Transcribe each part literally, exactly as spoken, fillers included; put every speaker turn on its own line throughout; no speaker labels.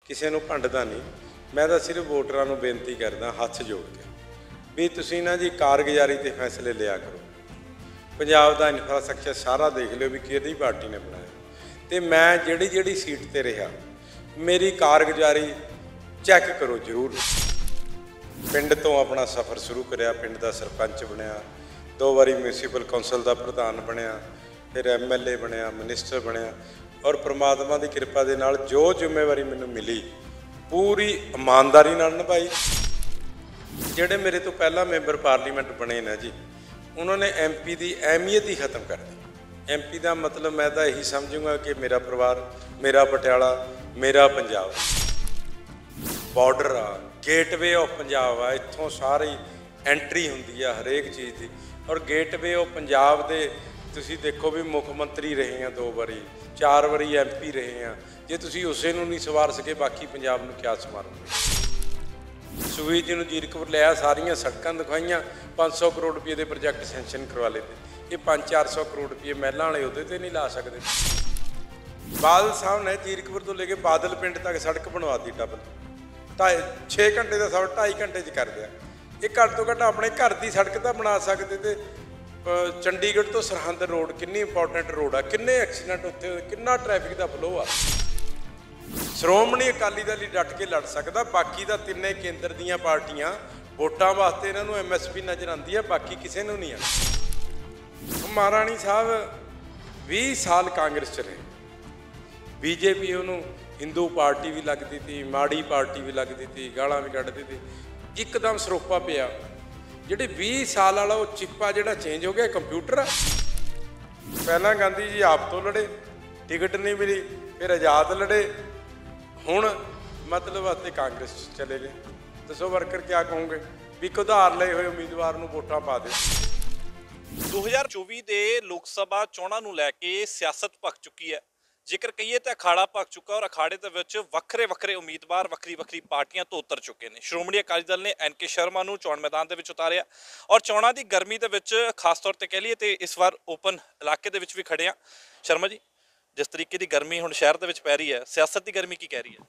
ਕਿਸੇ ਨੂੰ ਭੰਡਦਾ ਨਹੀਂ। ਮੈਂ ਤਾਂ ਸਿਰਫ ਵੋਟਰਾਂ ਨੂੰ ਬੇਨਤੀ ਕਰਦਾ ਹੱਥ ਜੋੜ ਕੇ ਵੀ ਤੁਸੀਂ ਨਾ ਜੀ ਕਾਰਗੁਜ਼ਾਰੀ ਤੇ ਫੈਸਲੇ ਲਿਆ ਕਰੋ। ਪੰਜਾਬ ਦਾ ਇਨਫਰਾਸਟਰਕਚਰ ਸਾਰਾ ਦੇਖ ਲਿਓ ਵੀ ਕਿਹੜੀ ਪਾਰਟੀ ਨੇ ਬਣਾਇਆ, ਤੇ ਮੈਂ ਜਿਹੜੀ ਜਿਹੜੀ ਸੀਟ ਤੇ ਰਿਹਾ ਮੇਰੀ ਕਾਰਗੁਜ਼ਾਰੀ ਚੈੱਕ ਕਰੋ ਜ਼ਰੂਰ। ਪਿੰਡ ਤੋਂ ਆਪਣਾ ਸਫ਼ਰ ਸ਼ੁਰੂ ਕਰਿਆ, ਪਿੰਡ ਦਾ ਸਰਪੰਚ ਬਣਿਆ, ਦੋ ਵਾਰੀ ਮਿਊਨਿਸਪਲ ਕੌਂਸਲ ਦਾ ਪ੍ਰਧਾਨ ਬਣਿਆ, ਫਿਰ ਐਮ ਐਲ ਏ ਬਣਿਆ, ਮਿਨਿਸਟਰ ਬਣਿਆ, ਔਰ ਪ੍ਰਮਾਤਮਾ ਦੀ ਕਿਰਪਾ ਦੇ ਨਾਲ ਜੋ ਜ਼ਿੰਮੇਵਾਰੀ ਮੈਨੂੰ ਮਿਲੀ ਪੂਰੀ ਇਮਾਨਦਾਰੀ ਨਾਲ ਨਿਭਾਈ। ਜਿਹੜੇ ਮੇਰੇ ਤੋਂ ਪਹਿਲਾਂ ਮੈਂਬਰ ਪਾਰਲੀਮੈਂਟ ਬਣੇ ਨੇ ਜੀ, ਉਹਨਾਂ ਨੇ ਐਮ ਪੀ ਦੀ ਅਹਿਮੀਅਤ ਹੀ ਖਤਮ ਕਰ ਦਿੱਤੀ। ਐਮ ਪੀ ਦਾ ਮਤਲਬ ਮੈਂ ਤਾਂ ਇਹੀ ਸਮਝੂੰਗਾ ਕਿ ਮੇਰਾ ਪਰਿਵਾਰ, ਮੇਰਾ ਪਟਿਆਲਾ, ਮੇਰਾ ਪੰਜਾਬ ਬਾਰਡਰ ਆ, ਗੇਟਵੇ ਆਫ ਪੰਜਾਬ ਆ। ਇੱਥੋਂ ਸਾਰੀ ਐਂਟਰੀ ਹੁੰਦੀ ਆ ਹਰੇਕ ਚੀਜ਼ ਦੀ। ਔਰ ਗੇਟਵੇ ਆਫ ਪੰਜਾਬ ਦੇ ਤੁਸੀਂ ਦੇਖੋ ਵੀ ਮੁੱਖ ਮੰਤਰੀ ਰਹੇ ਆ ਦੋ ਵਾਰੀ, ਚਾਰ ਵਾਰੀ ਐਮ ਪੀ ਰਹੇ ਆ। ਜੇ ਤੁਸੀਂ ਉਸੇ ਨੂੰ ਨਹੀਂ ਸਵਾਰ ਸਕੇ ਬਾਕੀ ਪੰਜਾਬ ਨੂੰ ਕਿਆ ਸਵਾਰੋਗੇ। ਸੁਖਬੀਰ ਜੀ ਨੂੰ ਜ਼ੀਰਕਪੁਰ ਲਿਆ, ਸਾਰੀਆਂ ਸੜਕਾਂ ਦਿਖਾਈਆਂ, ਪੰਜ ਸੌ ਕਰੋੜ ਰੁਪਏ ਦੇ ਪ੍ਰੋਜੈਕਟ ਸੈਂਕਸ਼ਨ ਕਰਵਾ ਲਏ ਤੇ ਇਹ ਪੰਜ ਚਾਰ ਸੌ ਕਰੋੜ ਰੁਪਏ ਮਹਿਲਾਂ ਵਾਲੇ ਉਹਦੇ ਤੇ ਨਹੀਂ ਲਾ ਸਕਦੇ। ਬਾਦਲ ਸਾਹਿਬ ਨੇ ਜ਼ੀਰਕਪੁਰ ਤੋਂ ਲੈ ਕੇ ਬਾਦਲ ਪਿੰਡ ਤੱਕ ਸੜਕ ਬਣਵਾਤੀ ਡਬਲ, ਢਾਈ ਛੇ ਘੰਟੇ ਦਾ ਸਫ਼ਰ ਢਾਈ ਘੰਟੇ 'ਚ ਕਰ ਦਿਆ। ਇਹ ਘੱਟ ਤੋਂ ਘੱਟ ਆਪਣੇ ਘਰ ਦੀ ਸੜਕ ਤਾਂ ਬਣਾ ਸਕਦੇ। ਤੇ ਚੰਡੀਗੜ੍ਹ ਤੋਂ ਸਰਹੰਦ ਰੋਡ ਕਿੰਨੀ ਇੰਪੋਰਟੈਂਟ ਰੋਡ ਆ, ਕਿੰਨੇ ਐਕਸੀਡੈਂਟ ਉੱਥੇ, ਕਿੰਨਾ ਟ੍ਰੈਫਿਕ ਦਾ ਫਲੋ ਆ। ਸ਼੍ਰੋਮਣੀ ਅਕਾਲੀ ਦਲ ਹੀ ਡਟ ਕੇ ਲੜ ਸਕਦਾ, ਬਾਕੀ ਦਾ ਤਿੰਨੇ ਕੇਂਦਰ ਦੀਆਂ ਪਾਰਟੀਆਂ ਵੋਟਾਂ ਵਾਸਤੇ ਇਹਨਾਂ ਨੂੰ ਐਮ ਐਸ ਪੀ ਨਜ਼ਰ ਆਉਂਦੀ ਹੈ, ਬਾਕੀ ਕਿਸੇ ਨੂੰ ਨਹੀਂ ਆਉਂਦੀ। ਮਹਾਰਾਣੀ ਸਾਹਿਬ ਵੀਹ ਸਾਲ ਕਾਂਗਰਸ 'ਚ ਰਹੇ, ਬੀਜੇਪੀ ਉਹਨੂੰ ਹਿੰਦੂ ਪਾਰਟੀ ਵੀ ਲੱਗਦੀ ਸੀ, ਮਾੜੀ ਪਾਰਟੀ ਵੀ ਲੱਗਦੀ ਸੀ, ਗਾਲਾਂ ਵੀ ਕੱਢਦੀ ਸੀ। ਇੱਕਦਮ ਸਰੋਪਾ ਪਿਆ, ਜਿਹੜੇ ਵੀਹ ਸਾਲ ਵਾਲਾ ਉਹ ਚਿੱਪਾ ਜਿਹੜਾ ਚੇਂਜ ਹੋ ਗਿਆ, ਕੰਪਿਊਟਰ ਆ। ਪਹਿਲਾਂ ਗਾਂਧੀ ਜੀ ਆਪ ਤੋਂ ਲੜੇ, ਟਿਕਟ ਨਹੀਂ ਮਿਲੀ, ਫਿਰ ਆਜ਼ਾਦ ਲੜੇ, ਹੁਣ ਮਤਲਬ ਵਾਸਤੇ ਕਾਂਗਰਸ 'ਚ ਚਲੇ ਗਏ। ਦੱਸੋ ਵਰਕਰ ਕਿਆ ਕਹੋਗੇ ਵੀ ਉਧਾਰ ਲਏ ਹੋਏ ਉਮੀਦਵਾਰ ਨੂੰ ਵੋਟਾਂ ਪਾ ਦੇ।
ਦੋ ਹਜ਼ਾਰ ਚੌਵੀ ਦੇ ਲੋਕ ਸਭਾ ਚੋਣਾਂ ਨੂੰ ਲੈ ਕੇ ਸਿਆਸਤ ਭਖ ਚੁੱਕੀ ਹੈ। ਜੇਕਰ ਕਹੀਏ ਤਾਂ ਅਖਾੜਾ ਭਖ ਚੁੱਕਾ, ਔਰ ਅਖਾੜੇ ਦੇ ਵਿੱਚ ਵੱਖਰੇ ਵੱਖਰੇ ਉਮੀਦਵਾਰ ਵੱਖਰੀ ਵੱਖਰੀ ਪਾਰਟੀਆਂ ਤੋਂ ਉਤਰ ਚੁੱਕੇ ਨੇ। ਸ਼੍ਰੋਮਣੀ ਅਕਾਲੀ ਦਲ ਨੇ ਐਨ ਕੇ ਸ਼ਰਮਾ ਨੂੰ ਚੋਣ ਮੈਦਾਨ ਦੇ ਵਿੱਚ ਉਤਾਰਿਆ, ਔਰ ਚੋਣਾਂ ਦੀ ਗਰਮੀ ਦੇ ਵਿੱਚ ਖਾਸ ਤੌਰ ਤੇ ਕਹਿ ਲਈਏ ਤੇ ਇਸ ਵਾਰ ਓਪਨ ਇਲਾਕੇ ਦੇ ਵਿੱਚ ਵੀ ਖੜੇ ਆ। ਸ਼ਰਮਾ ਜੀ, ਜਿਸ ਤਰੀਕੇ ਦੀ ਗਰਮੀ ਹੁਣ ਸ਼ਹਿਰ ਦੇ ਵਿੱਚ ਪੈ ਰਹੀ ਹੈ, ਸਿਆਸਤ ਦੀ ਗਰਮੀ ਕੀ ਕਹਿ ਰਹੀ ਹੈ?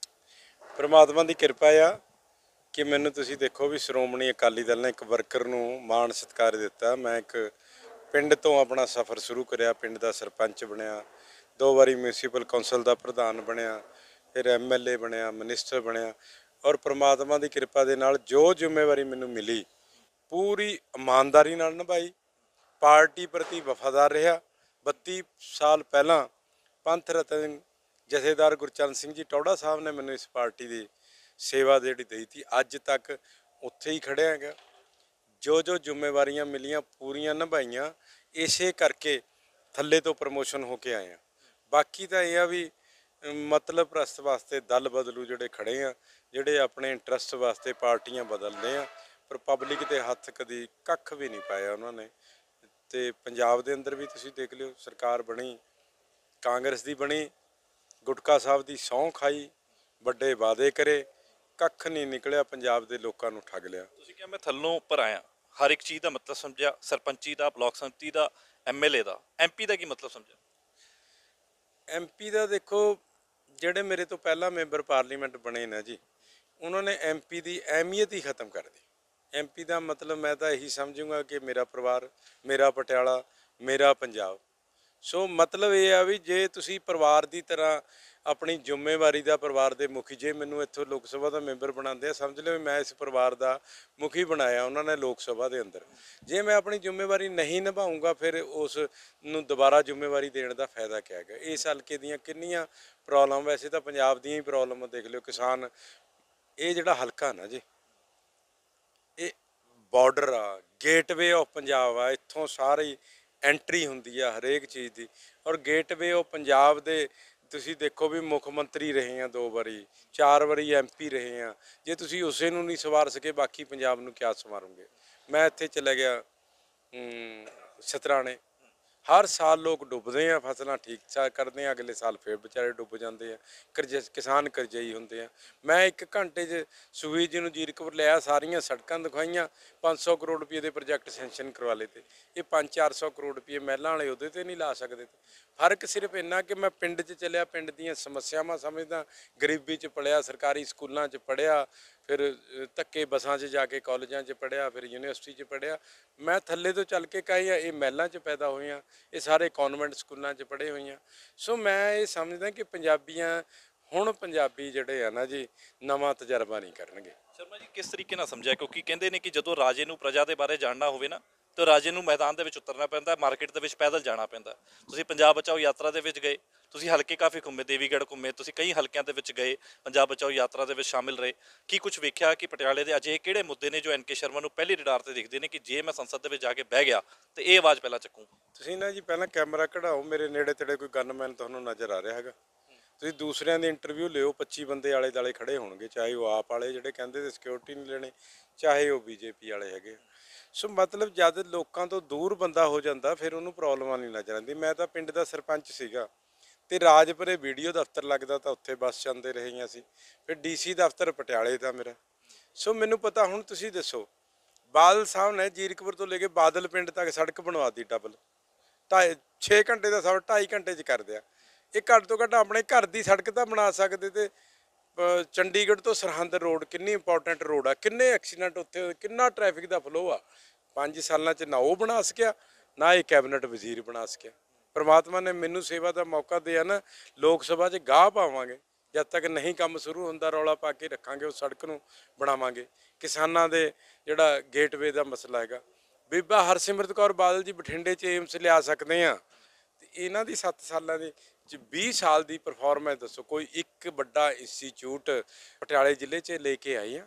ਪਰਮਾਤਮਾ ਦੀ ਕਿਰਪਾ ਆ ਕਿ ਮੈਨੂੰ ਤੁਸੀਂ ਦੇਖੋ ਵੀ ਸ਼੍ਰੋਮਣੀ ਅਕਾਲੀ ਦਲ ਨੇ ਇੱਕ ਵਰਕਰ ਨੂੰ ਮਾਣ ਸਤਿਕਾਰ ਦਿੱਤਾ। ਮੈਂ ਇੱਕ ਪਿੰਡ ਤੋਂ ਆਪਣਾ ਸਫ਼ਰ ਸ਼ੁਰੂ ਕਰਿਆ, ਪਿੰਡ ਦਾ ਸਰਪੰਚ ਬਣਿਆ, ਦੋ ਵਾਰੀ ਮਿਊਨਿਸਪਲ ਕੌਂਸਲ ਦਾ ਪ੍ਰਧਾਨ ਬਣਿਆ, ਫਿਰ ਐਮ ਐਲ ਏ ਬਣਿਆ, ਮਿਨਿਸਟਰ ਬਣਿਆ, ਔਰ ਪ੍ਰਮਾਤਮਾ ਦੀ ਕਿਰਪਾ ਦੇ ਨਾਲ ਜੋ ਜ਼ਿੰਮੇਵਾਰੀ ਮੈਨੂੰ ਮਿਲੀ ਪੂਰੀ ਇਮਾਨਦਾਰੀ ਨਾਲ ਨਿਭਾਈ। ਪਾਰਟੀ ਪ੍ਰਤੀ ਵਫਾਦਾਰ ਰਿਹਾ। ਬੱਤੀ ਸਾਲ ਪਹਿਲਾਂ ਪੰਥ ਰਤਨ ਜਥੇਦਾਰ ਗੁਰਚਰਨ ਸਿੰਘ ਜੀ ਟੌੜਾ ਸਾਹਿਬ ਨੇ ਮੈਨੂੰ ਇਸ ਪਾਰਟੀ ਦੀ ਸੇਵਾ ਜਿਹੜੀ ਦੇਈ ਸੀ, ਅੱਜ ਤੱਕ ਉੱਥੇ ਹੀ ਖੜਿਆ ਹੈਗਾ। ਜੋ ਜੋ ਜ਼ਿੰਮੇਵਾਰੀਆਂ ਮਿਲੀਆਂ ਪੂਰੀਆਂ ਨਿਭਾਈਆਂ, ਇਸੇ ਕਰਕੇ ਥੱਲੇ ਤੋਂ ਪ੍ਰਮੋਸ਼ਨ ਹੋ ਕੇ ਆਏ ਆ। ਬਾਕੀ ਤਾਂ ਇਹ ਆ ਵੀ ਮਤਲਬ ਪ੍ਰਸਤ ਵਾਸਤੇ ਦਲ ਬਦਲੂ ਜਿਹੜੇ ਖੜੇ ਆ, ਜਿਹੜੇ ਆਪਣੇ ਇੰਟਰਸਟ ਵਾਸਤੇ ਪਾਰਟੀਆਂ ਬਦਲਦੇ ਆ, ਪਰ ਪਬਲਿਕ ਦੇ ਹੱਥ ਕਦੀ ਕੱਖ ਵੀ ਨਹੀਂ ਪਾਇਆ ਉਹਨਾਂ ਨੇ। ਤੇ ਪੰਜਾਬ ਦੇ ਅੰਦਰ ਵੀ ਤੁਸੀਂ ਦੇਖ ਲਿਓ, ਸਰਕਾਰ ਬਣੀ ਕਾਂਗਰਸ ਦੀ ਬਣੀ, ਗੁਟਕਾ ਸਾਹਿਬ ਦੀ ਸਹੁੰ ਖਾਈ, ਵੱਡੇ ਵਾਅਦੇ ਕਰੇ, ਕੱਖ ਨਹੀਂ ਨਿਕਲਿਆ, ਪੰਜਾਬ ਦੇ ਲੋਕਾਂ ਨੂੰ ਠੱਗ ਲਿਆ।
ਤੁਸੀਂ ਕਿਹਾ ਮੈਂ ਥੱਲੋਂ ਉੱਪਰ ਆਇਆ, ਹਰ ਇੱਕ ਚੀਜ਼ ਦਾ ਮਤਲਬ ਸਮਝਿਆ, ਸਰਪੰਚੀ ਦਾ, ਬਲਾਕ ਸੰਮਤੀ ਦਾ, ਐਮ ਐਲ ਏ ਦਾ, ਐਮ ਪੀ ਦਾ ਕੀ ਮਤਲਬ ਸਮਝਿਆ?
ਐਮ ਪੀ ਦਾ ਦੇਖੋ, ਜਿਹੜੇ ਮੇਰੇ ਤੋਂ ਪਹਿਲਾਂ ਮੈਂਬਰ ਪਾਰਲੀਮੈਂਟ ਬਣੇ ਨੇ ਜੀ, ਉਹਨਾਂ ਨੇ ਐਮ ਪੀ ਦੀ ਅਹਿਮੀਅਤ ਹੀ ਖਤਮ ਕਰ ਦਿੱਤੀ। ਐਮ ਪੀ ਦਾ ਮਤਲਬ ਮੈਂ ਤਾਂ ਇਹੀ ਸਮਝੂੰਗਾ ਕਿ ਮੇਰਾ ਪਰਿਵਾਰ, ਮੇਰਾ ਪਟਿਆਲਾ, ਮੇਰਾ ਪੰਜਾਬ। ਸੋ ਮਤਲਬ ਇਹ ਆ ਵੀ ਜੇ ਤੁਸੀਂ ਪਰਿਵਾਰ ਦੀ ਤਰ੍ਹਾਂ ਆਪਣੀ ਜ਼ਿੰਮੇਵਾਰੀ ਦਾ, ਪਰਿਵਾਰ ਦੇ ਮੁਖੀ, ਜੇ ਮੈਨੂੰ ਇੱਥੋਂ ਲੋਕ ਸਭਾ ਦਾ ਮੈਂਬਰ ਬਣਾਉਂਦੇ ਆ, ਸਮਝ ਲਿਓ ਮੈਂ ਇਸ ਪਰਿਵਾਰ ਦਾ ਮੁਖੀ ਬਣਾਇਆ ਉਹਨਾਂ ਨੇ ਲੋਕ ਸਭਾ ਦੇ ਅੰਦਰ। ਜੇ ਮੈਂ ਆਪਣੀ ਜ਼ਿੰਮੇਵਾਰੀ ਨਹੀਂ ਨਿਭਾਊਂਗਾ ਫਿਰ ਉਸ ਨੂੰ ਦੁਬਾਰਾ ਜ਼ਿੰਮੇਵਾਰੀ ਦੇਣ ਦਾ ਫਾਇਦਾ ਕਿਆ ਹੈਗਾ। ਇਸ ਹਲਕੇ ਦੀਆਂ ਕਿੰਨੀਆਂ ਪ੍ਰੋਬਲਮ, ਵੈਸੇ ਤਾਂ ਪੰਜਾਬ ਦੀਆਂ ਹੀ ਪ੍ਰੋਬਲਮ ਦੇਖ ਲਿਓ, ਕਿਸਾਨ, ਇਹ ਜਿਹੜਾ ਹਲਕਾ ਨਾ ਜੀ, ਇਹ ਬਾਰਡਰ ਆ, ਗੇਟਵੇ ਆਫ ਪੰਜਾਬ ਆ। ਇੱਥੋਂ ਸਾਰੀ ਐਂਟਰੀ ਹੁੰਦੀ ਆ ਹਰੇਕ ਚੀਜ਼ ਦੀ। ਔਰ ਗੇਟਵੇ ਆਫ ਪੰਜਾਬ ਦੇ ਤੁਸੀਂ ਦੇਖੋ ਵੀ ਮੁੱਖ ਮੰਤਰੀ ਰਹੇ ਆ ਦੋ ਵਾਰੀ, ਚਾਰ ਵਾਰੀ ਐਮ ਪੀ ਰਹੇ ਆ। ਜੇ ਤੁਸੀਂ ਉਸੇ ਨੂੰ ਨਹੀਂ ਸਵਾਰ ਸਕੇ ਬਾਕੀ ਪੰਜਾਬ ਨੂੰ ਕਿਆ ਸਵਾਰੋਗੇ। ਮੈਂ ਇੱਥੇ ਚਲਾ ਗਿਆ ਸਤਰਾਣੇ, ਹਰ ਸਾਲ ਲੋਕ ਡੁੱਬਦੇ ਆ, ਫਸਲਾਂ ਠੀਕ ਠਾਕ ਕਰਦੇ ਆ, ਅਗਲੇ ਸਾਲ ਫੇਰ ਵਿਚਾਰੇ ਡੁੱਬ ਜਾਂਦੇ ਆ, ਕਰਜ਼ੇ ਕਿਸਾਨ ਕਰਜ਼ਈ ਹੁੰਦੇ ਆ। ਮੈਂ ਇੱਕ ਘੰਟੇ 'ਚ ਸੂਈ ਜੀ ਨੂੰ ਜੀਰਕਪੁਰ ਲਿਆ, ਸਾਰੀਆਂ ਸੜਕਾਂ ਦਿਖਾਈਆਂ, ਪੰਜ ਸੌ ਕਰੋੜ ਰੁਪਏ ਦੇ ਪ੍ਰੋਜੈਕਟ ਸੈਂਕਸ਼ਨ ਕਰਵਾ ਲਏ ਤੇ ਇਹ ਪੰਜ ਚਾਰ ਸੌ ਕਰੋੜ ਰੁਪਏ ਮਹਿਲਾਂ ਵਾਲੇ ਉਹਦੇ ਤੇ ਨਹੀਂ ਲਾ ਸਕਦੇ ਤੇ। ਫਰਕ ਸਿਰਫ ਇੰਨਾ ਕਿ ਮੈਂ ਪਿੰਡ 'ਚ ਚੱਲਿਆ, ਪਿੰਡ ਦੀਆਂ ਸਮੱਸਿਆਵਾਂ ਸਮਝਦਾ, ਗਰੀਬੀ 'ਚ ਪੜ੍ਹਿਆ, ਸਰਕਾਰੀ ਸਕੂਲਾਂ 'ਚ ਪੜ੍ਹਿਆ, ਫਿਰ ਅ, ਧੱਕੇ ਬੱਸਾਂ 'ਚ ਜਾ ਕੇ ਕਾਲਜਾਂ 'ਚ ਪੜ੍ਹਿਆ, ਫਿਰ ਯੂਨੀਵਰਸਿਟੀ 'ਚ ਪੜ੍ਹਿਆ। ਮੈਂ ਥੱਲੇ ਤੋਂ ਚੱਲ ਕੇ ਕਹੀ ਆ, ਇਹ ਮਹਿਲਾਂ 'ਚ ਪੈਦਾ ਹੋਈਆਂ, ਇਹ ਸਾਰੇ ਕਨਵੈਂਟ ਸਕੂਲਾਂ 'ਚ ਪੜ੍ਹੇ ਹੋਈਆਂ। ਸੋ ਮੈਂ ਇਹ ਸਮਝਦਾ ਕਿ ਪੰਜਾਬੀਆਂ ਹੁਣ ਪੰਜਾਬੀ ਜਿਹੜੇ ਆ ਨਾ ਜੀ, ਨਵਾਂ ਤਜਰਬਾ ਨਹੀਂ ਕਰਨਗੇ।
ਸ਼ਰਮਾ ਜੀ ਕਿਸ ਤਰੀਕੇ ਨਾਲ ਸਮਝਿਆ, ਕਿਉਂਕਿ ਕਹਿੰਦੇ ਨੇ ਕਿ ਜਦੋਂ ਰਾਜੇ ਨੂੰ ਪ੍ਰਜਾ ਦੇ ਬਾਰੇ ਜਾਣਨਾ ਹੋਵੇ ਨਾ ਤਾਂ ਰਾਜੇ ਨੂੰ ਮੈਦਾਨ ਦੇ ਵਿੱਚ ਉਤਰਨਾ ਪੈਂਦਾ, ਮਾਰਕੀਟ ਦੇ ਵਿੱਚ ਪੈਦਲ ਜਾਣਾ ਪੈਂਦਾ। ਤੁਸੀਂ ਪੰਜਾਬ ਬਚਾਓ ਯਾਤਰਾ ਦੇ ਵਿੱਚ ਗਏ, ਤੁਸੀਂ ਹਲਕੇ ਕਾਫੀ ਘੁੰਮੇ, ਦੇਵੀਗੜ੍ਹ ਘੁੰਮੇ, ਤੁਸੀਂ ਕਈ ਹਲਕਿਆਂ ਦੇ ਵਿੱਚ ਗਏ, ਪੰਜਾਬ ਬਚਾਓ ਯਾਤਰਾ ਦੇ ਵਿੱਚ ਸ਼ਾਮਿਲ ਰਹੇ। ਕੀ ਕੁਝ ਵੇਖਿਆ ਕਿ ਪਟਿਆਲੇ ਦੇ ਅਜਿਹੇ ਕਿਹੜੇ ਮੁੱਦੇ ਨੇ ਜੋ ਐਨ ਕੇ ਸ਼ਰਮਾ ਨੂੰ ਪਹਿਲੀ ਰਡਾਰ ਤੇ ਦਿਖਦੇ ਨੇ ਕਿ ਜੇ ਮੈਂ ਸੰਸਦ ਦੇ ਵਿੱਚ ਜਾ ਕੇ ਬਹਿ ਗਿਆ ਤੇ ਇਹ ਆਵਾਜ਼ ਪਹਿਲਾਂ ਚੱਕੂ?
ਤੁਸੀਂ ਨਾ ਜੀ ਪਹਿਲਾਂ ਕੈਮਰਾ ਕਢਾਓ, ਮੇਰੇ ਨੇੜੇ ਤੇੜੇ ਕੋਈ ਗਨਮੈਨ ਤੁਹਾਨੂੰ ਨਜ਼ਰ ਆ ਰਿਹਾ ਹੈਗਾ? ਤੁਸੀਂ ਦੂਸਰਿਆਂ ਦੀ ਇੰਟਰਵਿਊ ਲਿਓ, ਪੱਚੀ ਬੰਦੇ ਆਲੇ ਦੁਆਲੇ ਖੜੇ ਹੋਣਗੇ, ਚਾਹੇ ਉਹ ਆਪ ਵਾਲੇ ਜਿਹੜੇ ਕਹਿੰਦੇ ਤੇ ਸਿਕਿਉਰਿਟੀ ਨਹੀਂ ਲੈਣੀ, ਚਾਹੇ ਉਹ ਬੀਜੇਪੀ ਵਾਲੇ ਹੈਗੇ। ਸੋ ਮਤਲਬ ਜਦ ਲੋਕਾਂ ਤੋਂ ਦੂਰ ਬੰਦਾ ਹੋ ਜਾਂਦਾ ਫਿਰ ਉਹਨੂੰ ਪ੍ਰੋਬਲਮਾਂ ਨਹੀਂ ਨਜ਼ਰ ਆਉਂਦੀ। ਮੈਂ ਤਾਂ ਪਿੰਡ ਦਾ ਸਰਪੰਚ ਸੀਗਾ ਤੇ ਰਾਜਪੁਰੇ ਵੀਡੀਓ ਦਫ਼ਤਰ ਲੱਗਦਾ ਤਾਂ ਉੱਥੇ ਬੱਸ ਜਾਂਦੇ ਰਹੇ ਅਸੀਂ, ਫਿਰ ਡੀਸੀ ਦਫ਼ਤਰ ਪਟਿਆਲੇ ਦਾ ਮੇਰਾ। ਸੋ ਮੈਨੂੰ ਪਤਾ। ਹੁਣ ਤੁਸੀਂ ਦੱਸੋ, ਬਾਦਲ ਸਾਹਿਬ ਨੇ ਜੀਰਕਪੁਰ ਤੋਂ ਲੈ ਕੇ ਬਾਦਲ ਪਿੰਡ ਤੱਕ ਸੜਕ ਬਣਵਾ ਦਿੱਤੀ ਡਬਲ, ਢਾਈ ਛੇ ਘੰਟੇ ਦਾ ਸਫ਼ਰ ਢਾਈ ਘੰਟੇ 'ਚ ਕਰ ਦਿਆ। ਇਹ ਘੱਟ ਤੋਂ ਘੱਟ ਆਪਣੇ ਘਰ ਦੀ ਸੜਕ ਤਾਂ ਬਣਾ ਸਕਦੇ ਤੇ। ਅ, ਚੰਡੀਗੜ੍ਹ ਤੋਂ ਸਰਹੰਦ ਰੋਡ ਕਿੰਨੀ ਇੰਪੋਰਟੈਂਟ ਰੋਡ ਆ, ਕਿੰਨੇ ਐਕਸੀਡੈਂਟ ਉੱਥੇ ਹੋਏ, ਕਿੰਨਾ ਟ੍ਰੈਫਿਕ ਦਾ ਫਲੋ ਆ। ਪੰਜ ਸਾਲਾਂ 'ਚ ਨਾ ਉਹ ਬਣਾ ਸਕਿਆ, ਨਾ ਇਹ ਕੈਬਨਿਟ ਵਜ਼ੀਰ ਬਣਾ ਸਕਿਆ। ਪਰਮਾਤਮਾ ਨੇ ਮੈਨੂੰ ਸੇਵਾ ਦਾ ਮੌਕਾ ਦਿਆ ਨਾ, ਲੋਕ ਸਭਾ 'ਚ ਗਾਹ ਪਾਵਾਂਗੇ। ਜਦ ਤੱਕ ਨਹੀਂ ਕੰਮ ਸ਼ੁਰੂ ਹੁੰਦਾ ਰੌਲਾ ਪਾ ਕੇ ਰੱਖਾਂਗੇ, ਉਹ ਸੜਕ ਨੂੰ ਬਣਾਵਾਂਗੇ। ਕਿਸਾਨਾਂ ਦੇ ਜਿਹੜਾ ਗੇਟਵੇ ਦਾ ਮਸਲਾ ਹੈਗਾ, ਬੀਬਾ ਹਰਸਿਮਰਤ ਕੌਰ ਬਾਦਲ ਜੀ ਬਠਿੰਡੇ 'ਚ ਏਮਸ ਲਿਆ ਸਕਦੇ ਆ ਤੇ ਇਹਨਾਂ ਦੀ ਸੱਤ ਸਾਲਾਂ ਦੀ ਚ ਵੀਹ ਸਾਲ ਦੀ ਪਰਫਾਰਮੈਂਸ ਦੱਸੋ। ਕੋਈ ਇੱਕ ਵੱਡਾ ਇੰਸਟੀਚਿਊਟ ਪਟਿਆਲੇ ਜ਼ਿਲ੍ਹੇ 'ਚ ਲੈ ਕੇ ਆਈ ਆ।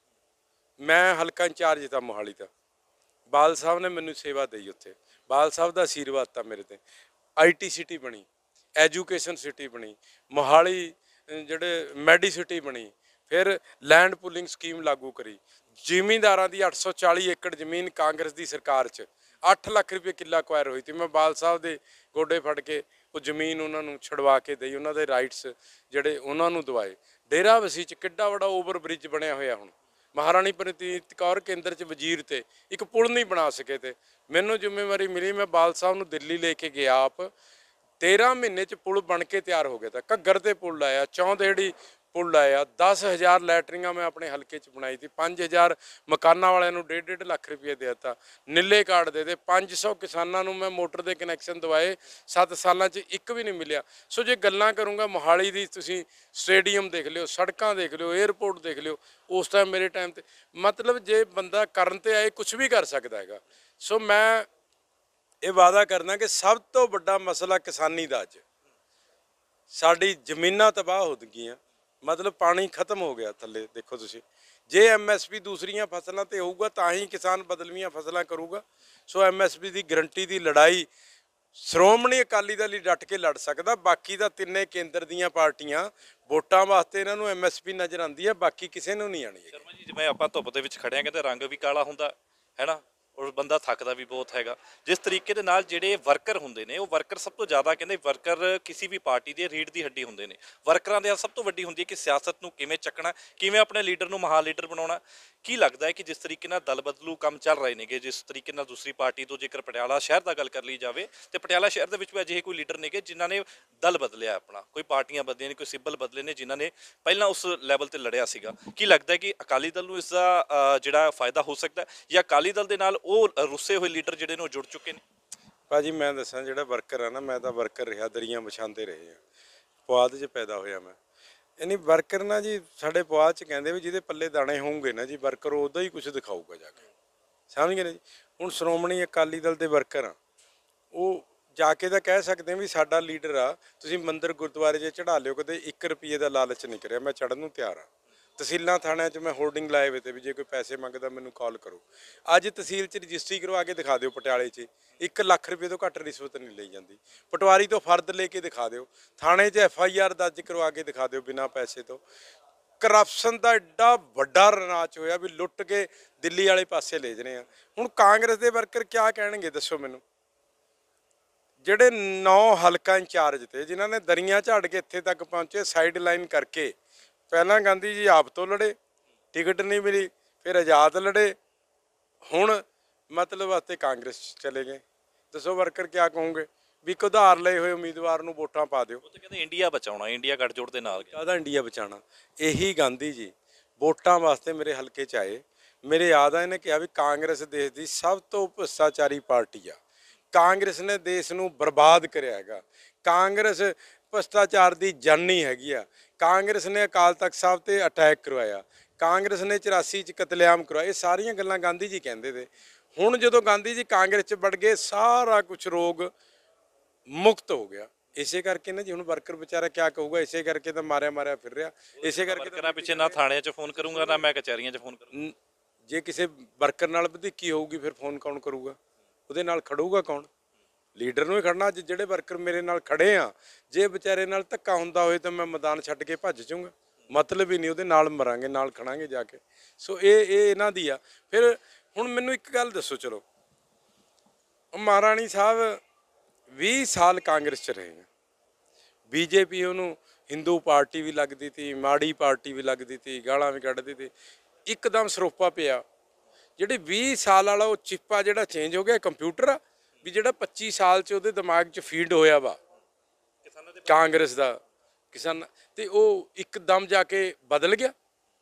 ਮੈਂ ਹਲਕਾ ਇੰਚਾਰਜ ਤਾਂ ਮੋਹਾਲੀ ਦਾ, ਬਾਦਲ ਸਾਹਿਬ ਨੇ ਮੈਨੂੰ ਸੇਵਾ ਦੇਈ ਉੱਥੇ, ਬਾਦਲ ਸਾਹਿਬ ਦਾ ਆਸ਼ੀਰਵਾਦ ਤਾਂ ਮੇਰੇ ਤੇ। ਆਈ ਟੀ ਸਿਟੀ ਬਣੀ, ਐਜੂਕੇਸ਼ਨ ਸਿਟੀ ਬਣੀ, ਮੋਹਾਲੀ ਅ, ਜਿਹੜੇ ਮੈਡੀ ਸਿਟੀ ਬਣੀ, ਫਿਰ ਲੈਂਡ ਪੂਲਿੰਗ ਸਕੀਮ ਲਾਗੂ ਕਰੀ। ਜ਼ਿਮੀਂਦਾਰਾਂ ਦੀ ਅੱਠ ਸੌ ਚਾਲੀ ਏਕੜ ਜ਼ਮੀਨ ਕਾਂਗਰਸ ਦੀ ਸਰਕਾਰ 'ਚ ਅੱਠ ਲੱਖ ਰੁਪਏ ਕਿੱਲਾ ਅਕਵਾਇਰ ਹੋਈ ਸੀ। ਮੈਂ ਬਾਦਲ ਸਾਹਿਬ ਦੇ ਗੋਡੇ ਫੜ ਕੇ ਉਹ ਜ਼ਮੀਨ ਉਹਨਾਂ ਨੂੰ ਛੁਡਵਾ ਕੇ ਦੇਈ, ਉਹਨਾਂ ਦੇ ਰਾਈਟਸ ਜਿਹੜੇ ਉਹਨਾਂ ਨੂੰ ਦਵਾਏ। ਡੇਰਾ ਬਸੀ 'ਚ ਕਿੱਡਾ ਵੱਡਾ ਓਵਰ ਬ੍ਰਿਜ ਬਣਿਆ ਹੋਇਆ। ਹੁਣ ਮਹਾਰਾਣੀ ਪ੍ਰਨੀਤ ਕੌਰ ਕੇਂਦਰ 'ਚ ਵਜ਼ੀਰ ਤੇ ਇੱਕ ਪੁਲ ਨਹੀਂ ਬਣਾ ਸਕੇ ਤੇ ਮੈਨੂੰ ਜ਼ਿੰਮੇਵਾਰੀ ਮਿਲੀ, ਮੈਂ ਬਾਦਲ ਸਾਹਿਬ ਨੂੰ ਦਿੱਲੀ ਲੈ ਕੇ ਗਿਆ ਆਪ। ਤੇਰ੍ਹਾਂ ਮਹੀਨੇ 'ਚ ਪੁਲ ਬਣ ਕੇ ਤਿਆਰ ਹੋ ਗਿਆ ਤਾਂ। ਘੱਗਰ ਤੇ ਪੁਲ ਲਾਇਆ, ਚੌਂਦੇੜੀ ਪੁਲ ਲਾਇਆ, ਦਸ ਹਜ਼ਾਰ ਲੈਟਰਿੰਗਾਂ ਮੈਂ ਆਪਣੇ ਹਲਕੇ 'ਚ ਬਣਾਈ ਸੀ, ਪੰਜ ਹਜ਼ਾਰ ਮਕਾਨਾਂ ਵਾਲਿਆਂ ਨੂੰ ਡੇਢ ਡੇਢ ਲੱਖ ਰੁਪਏ ਦੇ ਦਿੱਤਾ, ਨੀਲੇ ਕਾਰਡ ਦੇ ਦੇ, ਪੰਜ ਸੌ ਕਿਸਾਨਾਂ ਨੂੰ ਮੈਂ ਮੋਟਰ ਦੇ ਕਨੈਕਸ਼ਨ ਦਵਾਏ। ਸੱਤ ਸਾਲਾਂ 'ਚ ਇੱਕ ਵੀ ਨਹੀਂ ਮਿਲਿਆ। ਸੋ ਜੇ ਗੱਲਾਂ ਕਰੂੰਗਾ ਮੋਹਾਲੀ ਦੀ, ਤੁਸੀਂ ਸਟੇਡੀਅਮ ਦੇਖ ਲਿਓ, ਸੜਕਾਂ ਦੇਖ ਲਿਓ, ਏਅਰਪੋਰਟ ਦੇਖ ਲਿਓ। ਉਸ ਟਾਈਮ ਮੇਰੇ ਟਾਈਮ ਤੇ ਮਤਲਬ ਜੇ ਬੰਦਾ ਕਰਨ ਤੇ ਆਏ ਕੁਝ ਵੀ ਕਰ ਸਕਦਾ ਹੈਗਾ। ਸੋ ਮੈਂ ਇਹ ਵਾਅਦਾ ਕਰਦਾ ਕਿ ਸਭ ਤੋਂ ਵੱਡਾ ਮਸਲਾ ਕਿਸਾਨੀ ਦਾ ਅੱਜ ਸਾਡੀ ਜ਼ਮੀਨਾਂ ਤਬਾਹ ਹੋ ਗਈਆਂ, ਮਤਲਬ ਪਾਣੀ ਖਤਮ ਹੋ ਗਿਆ ਥੱਲੇ। ਦੇਖੋ ਤੁਸੀਂ, ਜੇ ਐਮ ਐਸ ਪੀ ਦੂਸਰੀਆਂ ਫਸਲਾਂ ਤੇ ਹੋਊਗਾ ਤਾਂ ਹੀ ਕਿਸਾਨ ਬਦਲਵੀਆਂ ਫਸਲਾਂ ਕਰੂਗਾ। ਸੋ ਐਮ ਐਸ ਪੀ ਦੀ ਗਰੰਟੀ ਦੀ ਲੜਾਈ ਸ਼੍ਰੋਮਣੀ ਅਕਾਲੀ ਦਲ ਹੀ ਡਟ ਕੇ ਲੜ ਸਕਦਾ। ਬਾਕੀ ਦਾ ਤਿੰਨੇ ਕੇਂਦਰ ਦੀਆਂ ਪਾਰਟੀਆਂ ਵੋਟਾਂ ਵਾਸਤੇ ਇਹਨਾਂ ਨੂੰ ਐਮ ਐਸ ਪੀ ਨਜ਼ਰ ਆਉਂਦੀ ਹੈ, ਬਾਕੀ ਕਿਸੇ ਨੂੰ ਨਹੀਂ ਆਣੀ।
ਸ਼ਰਮਾ ਜੀ ਜਿਵੇਂ ਆਪਾਂ ਧੁੱਪ ਦੇ ਵਿੱਚ ਖੜੇ ਆ, ਕਹਿੰਦੇ ਰੰਗ ਵੀ ਕਾਲਾ ਹੁੰਦਾ ਹੈ ਨਾ, ਔਰ ਬੰਦਾ ਥੱਕਦਾ ਵੀ ਬਹੁਤ ਹੈਗਾ। ਜਿਸ ਤਰੀਕੇ ਦੇ ਨਾਲ ਜਿਹੜੇ ਵਰਕਰ ਹੁੰਦੇ ਨੇ, ਉਹ ਵਰਕਰ ਸਭ ਤੋਂ ਜ਼ਿਆਦਾ ਕਹਿੰਦੇ ਵਰਕਰ ਕਿਸੇ ਵੀ ਪਾਰਟੀ ਦੇ ਰੀੜ੍ਹ ਦੀ ਹੱਡੀ ਹੁੰਦੇ ਨੇ। ਵਰਕਰਾਂ ਦੇ ਸਭ ਤੋਂ ਵੱਡੀ ਹੁੰਦੀ ਹੈ ਕਿ ਸਿਆਸਤ ਨੂੰ ਕਿਵੇਂ ਚੱਕਣਾ, ਕਿਵੇਂ ਆਪਣੇ ਲੀਡਰ ਨੂੰ ਮਹਾਨ ਲੀਡਰ ਬਣਾਉਣਾ। ਕੀ ਲੱਗਦਾ ਹੈ ਕਿ ਜਿਸ ਤਰੀਕੇ ਨਾਲ ਦਲ ਬਦਲੂ ਕੰਮ ਚੱਲ ਰਹੇ ਨੇਗੇ, ਜਿਸ ਤਰੀਕੇ ਨਾਲ ਦੂਸਰੀ ਪਾਰਟੀ ਤੋਂ ਜੇਕਰ ਪਟਿਆਲਾ ਸ਼ਹਿਰ ਦਾ ਗੱਲ ਕਰ ਲਈ ਜਾਵੇ ਤੇ ਪਟਿਆਲਾ ਸ਼ਹਿਰ ਦੇ ਵਿੱਚ ਵੀ ਅਜਿਹੇ ਕੋਈ ਲੀਡਰ ਨੇਗੇ ਜਿਨ੍ਹਾਂ ਨੇ ਦਲ ਬਦਲਿਆ ਆਪਣਾ, ਕੋਈ ਪਾਰਟੀਆਂ ਬਦਲੀਆਂ ਨੇ, ਕੋਈ ਸਿੱਬਲ ਬਦਲੇ ਨੇ, ਜਿਨ੍ਹਾਂ ਨੇ ਪਹਿਲਾਂ ਉਸ ਲੈਵਲ ਤੇ ਲੜਿਆ ਸੀਗਾ। ਕੀ ਲੱਗਦਾ ਹੈ ਕਿ ਅਕਾਲੀ ਦਲ ਨੂੰ ਇਸ ਦਾ ਅ, ਜਿਹੜਾ ਫਾਇਦਾ ਹੋ ਸਕਦਾ ਜਾਂ ਅਕਾਲੀ ਦਲ ਦੇ ਨਾਲ ਉਹ ਰੁੱਸੇ ਹੋਏ ਲੀਡਰ ਜਿਹੜੇ ਨੇ ਉਹ ਜੁੜ ਚੁੱਕੇ ਨੇ?
ਭਾਜੀ ਮੈਂ ਦੱਸਾਂ, ਜਿਹੜਾ ਵਰਕਰ ਆ ਨਾ, ਮੈਂ ਤਾਂ ਵਰਕਰ ਰਿਹਾ, ਦਰੀਆਂ ਵਿਛਾਉਂਦੇ ਰਹੇ ਆ, ਪੁਆਧ 'ਚ ਪੈਦਾ ਹੋਇਆ ਮੈਂ। ਯਾਨੀ ਵਰਕਰ ਨਾ ਜੀ, ਸਾਡੇ ਪੁਆਧ 'ਚ ਕਹਿੰਦੇ ਵੀ ਜਿਹਦੇ ਪੱਲੇ ਦਾਣੇ ਹੋਣਗੇ ਨਾ ਜੀ, ਵਰਕਰ ਉਹਦਾ ਹੀ ਕੁਝ ਦਿਖਾਊਗਾ ਜਾ ਕੇ। ਸਮਝ ਗਏ ਨਾ ਜੀ? ਹੁਣ ਸ਼੍ਰੋਮਣੀ ਅਕਾਲੀ ਦਲ ਦੇ ਵਰਕਰ ਆ, ਉਹ ਜਾ ਕੇ ਤਾਂ ਕਹਿ ਸਕਦੇ ਵੀ ਸਾਡਾ ਲੀਡਰ ਆ, ਤੁਸੀਂ ਮੰਦਿਰ ਗੁਰਦੁਆਰੇ 'ਚ ਚੜ੍ਹਾ ਲਿਓ, ਕਦੇ ਇੱਕ ਰੁਪਈਏ ਦਾ ਲਾਲਚ ਨਹੀਂ ਕਰਿਆ। ਮੈਂ ਚੜ੍ਹਨ ਨੂੰ ਤਿਆਰ ਆ। ਤਹਿਸੀਲਾਂ ਥਾਣਿਆਂ 'ਚ ਮੈਂ ਹੋਰਡਿੰਗ ਲਾਏ ਹੋਏ ਤੇ ਵੀ ਜੇ ਕੋਈ ਪੈਸੇ ਮੰਗਦਾ ਮੈਨੂੰ ਕਾਲ ਕਰੋ। ਅੱਜ ਤਹਿਸੀਲ 'ਚ ਰਜਿਸਟਰੀ ਕਰਵਾ ਕੇ ਦਿਖਾ ਦਿਓ ਪਟਿਆਲੇ 'ਚ, ਇੱਕ ਲੱਖ ਰੁਪਏ ਤੋਂ ਘੱਟ ਰਿਸ਼ਵਤ ਨਹੀਂ ਲਈ ਜਾਂਦੀ। ਪਟਵਾਰੀ ਤੋਂ ਫਰਦ ਲੈ ਕੇ ਦਿਖਾ ਦਿਓ, ਥਾਣੇ 'ਚ ਐਫ ਆਈ ਆਰ ਦਰਜ ਕਰਵਾ ਕੇ ਦਿਖਾ ਦਿਓ ਬਿਨਾਂ ਪੈਸੇ ਤੋਂ। ਕਰਪਸ਼ਨ ਦਾ ਐਡਾ ਵੱਡਾ ਰਨਾਚ ਹੋਇਆ ਵੀ ਲੁੱਟ ਕੇ ਦਿੱਲੀ ਵਾਲੇ ਪਾਸੇ ਲੈ ਜਣੇ ਆ। ਹੁਣ ਕਾਂਗਰਸ ਦੇ ਵਰਕਰ ਕਿਆ ਕਹਿਣਗੇ ਦੱਸੋ ਮੈਨੂੰ? ਜਿਹੜੇ ਨੌ ਹਲਕਾ ਇੰਚਾਰਜ ਤੇ ਜਿਨ੍ਹਾਂ ਨੇ ਦਰੀਆਂ ਝਾੜ ਕੇ ਇੱਥੇ ਤੱਕ ਪਹੁੰਚੇ, ਸਾਈਡ ਲਾਈਨ ਕਰਕੇ। ਪਹਿਲਾਂ ਗਾਂਧੀ ਜੀ ਆਪ ਤੋਂ ਲੜੇ, ਟਿਕਟ ਨਹੀਂ ਮਿਲੀ, ਫਿਰ ਆਜ਼ਾਦ ਲੜੇ, ਹੁਣ ਮਤਲਬ ਵਾਸਤੇ ਕਾਂਗਰਸ 'ਚ ਚਲੇ ਗਏ। ਦੱਸੋ ਵਰਕਰ ਕਿਆ ਕਹੋਗੇ ਵੀ ਇੱਕ ਉਧਾਰ ਲਏ ਹੋਏ ਉਮੀਦਵਾਰ ਨੂੰ ਵੋਟਾਂ ਪਾ ਦਿਓ।
ਉਹ ਤਾਂ ਕਹਿੰਦੇ ਇੰਡੀਆ ਬਚਾਉਣਾ, ਇੰਡੀਆ ਗੱਠਜੋੜ ਦੇ ਨਾਲ ਗਿਆ।
ਕਾਹਦਾ ਇੰਡੀਆ ਬਚਾਉਣਾ? ਇਹੀ ਗਾਂਧੀ ਜੀ ਵੋਟਾਂ ਵਾਸਤੇ ਮੇਰੇ ਹਲਕੇ 'ਚ ਆਏ। ਮੇਰੇ ਯਾਦ ਆ ਇਹਨੇ ਕਿਹਾ ਵੀ ਕਾਂਗਰਸ ਦੇਸ਼ ਦੀ ਸਭ ਤੋਂ ਭ੍ਰਿਸ਼ਟਾਚਾਰੀ ਪਾਰਟੀ ਆ, ਕਾਂਗਰਸ ਨੇ ਦੇਸ਼ ਨੂੰ ਬਰਬਾਦ ਕਰਿਆ ਹੈਗਾ, ਕਾਂਗਰਸ ਭ੍ਰਿਸ਼ਟਾਚਾਰ ਦੀ ਜਨਨੀ ਹੈਗੀ ਆ, ਕਾਂਗਰਸ ਨੇ ਅਕਾਲ ਤਖਤ ਸਾਹਿਬ ਤੇ ਅਟੈਕ ਕਰਵਾਇਆ, ਕਾਂਗਰਸ ਨੇ ਚੁਰਾਸੀ 'ਚ ਕਤਲੇਆਮ ਕਰਵਾਇਆ। ਇਹ ਸਾਰੀਆਂ ਗੱਲਾਂ ਗਾਂਧੀ ਜੀ ਕਹਿੰਦੇ ਤੇ। ਹੁਣ ਜਦੋਂ ਗਾਂਧੀ ਜੀ ਕਾਂਗਰਸ 'ਚ ਵੜ ਗਏ, ਸਾਰਾ ਕੁਝ ਰੋਗ ਮੁਕਤ ਹੋ ਗਿਆ। ਇਸੇ ਕਰਕੇ ਨਾ ਜੀ ਹੁਣ ਵਰਕਰ ਵਿਚਾਰਾ ਕਿਆ ਕਹੂਗਾ, ਇਸੇ ਕਰਕੇ ਤਾਂ ਮਾਰਿਆ ਮਾਰਿਆ ਫਿਰ ਰਿਹਾ, ਇਸੇ ਕਰਕੇ ਤਾਂ
ਵਰਕਰਾਂ ਪਿੱਛੇ ਨਾ ਥਾਣਿਆਂ 'ਚ ਫੋਨ ਕਰੂੰਗਾ ਨਾ ਮੈਂ ਕਚਹਿਰੀਆਂ 'ਚ ਫੋਨ ਕਰੂੰਗਾ।
ਨ- ਜੇ ਕਿਸੇ ਵਰਕਰ ਨਾਲ ਵਧੀਕੀ ਹੋਊਗੀ ਫਿਰ ਫੋਨ ਕੌਣ ਕਰੂਗਾ? ਉਹਦੇ ਨਾਲ ਖੜੂਗਾ ਕੌਣ? ਲੀਡਰ ਨੂੰ ਹੀ ਖੜਨਾ। ਅੱਜ ਜਿਹੜੇ ਵਰਕਰ ਮੇਰੇ ਨਾਲ ਖੜੇ ਆ, ਜੇ ਵਿਚਾਰੇ ਨਾਲ ਧੱਕਾ ਹੁੰਦਾ ਹੋਏ ਤਾਂ ਮੈਂ ਮੈਦਾਨ ਛੱਡ ਕੇ ਭੱਜ ਜਾਊਂਗਾ, ਮਤਲਬ ਹੀ ਨਹੀਂ, ਉਹਦੇ ਨਾਲ ਮਰਾਂਗੇ, ਨਾਲ ਖੜਾਂਗੇ ਜਾ ਕੇ। ਸੋ ਇਹ ਇਹ ਇਹਨਾਂ ਦੀ ਆ। ਫਿਰ ਹੁਣ ਮੈਨੂੰ ਇੱਕ ਗੱਲ ਦੱਸੋ, ਚਲੋ ਮਹਾਰਾਣੀ ਸਾਹਿਬ ਵੀਹ ਸਾਲ ਕਾਂਗਰਸ 'ਚ ਰਹੇ ਆ, ਬੀਜੇਪੀ ਉਹਨੂੰ ਹਿੰਦੂ ਪਾਰਟੀ ਵੀ ਲੱਗਦੀ ਤੀ, ਮਾੜੀ ਪਾਰਟੀ ਵੀ ਲੱਗਦੀ ਤੀ, ਗਾਲਾਂ ਵੀ ਕੱਢਦੀ ਤੀ, ਇੱਕਦਮ ਸਰੋਪਾ ਪਿਆ। ਜਿਹੜੇ ਵੀਹ ਸਾਲ ਵਾਲਾ ਉਹ ਚਿੱਪਾ ਜਿਹੜਾ ਚੇਂਜ ਹੋ ਗਿਆ, ਕੰਪਿਊਟਰ ਆ ਵੀ ਜਿਹੜਾ ਪੱਚੀ ਸਾਲ 'ਚ ਉਹਦੇ ਦਿਮਾਗ 'ਚ ਫੀਡ ਹੋਇਆ ਵਾ ਕਾਂਗਰਸ ਦਾ ਕਿਸਾਨ, ਤੇ ਉਹ ਇੱਕਦਮ ਜਾ ਕੇ ਬਦਲ ਗਿਆ।